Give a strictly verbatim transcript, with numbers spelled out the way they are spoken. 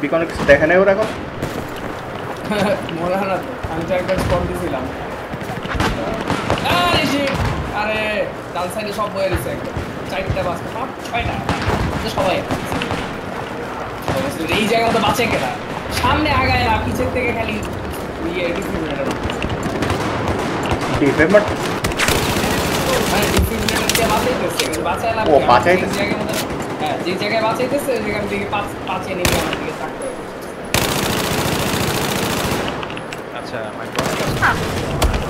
বিকনে কিছু দেখে নাই ওরা এখন মনে হয় না তো আমি তো একবার স্পট দিয়েছিলাম আরে শিট আরে ডান সাইডে সব বয়ে রয়েছে একদম চারটা বাস পাঁচ ছয়টা সবাই এই জায়গা মতো বাঁচে কেনা সামনে আগায় না পিছের থেকে খালি ইয়ে ডিফিব্রিলেটর ডিফিব্রিলেটর মানে ডিফিব্রিলেটর দিয়ে বাঁচাইতেছে কিন্তু বাঁচায় না ও বাঁচাইতেছে জায়গা মতো হ্যাঁ যে জায়গায় বাঁচাইতেছে ওই জায়গা থেকে পাঁচ পাঁচে নেমে আমার দিকে থাকতে আচ্ছা মাইক্রো